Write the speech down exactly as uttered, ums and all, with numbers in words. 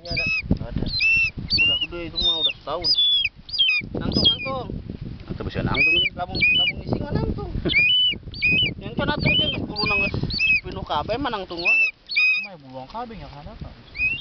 ada. Ada. Udah gede itu mah udah setahun. Nangtung nangtung. Atau bisa nangtung ini. Lamun lamun isi nggak nangtung. Yang kan atur ge geus bulu nangis pinuh kabeh mah nangtung wae. Cuma ya buluang kabeh nya kana kan.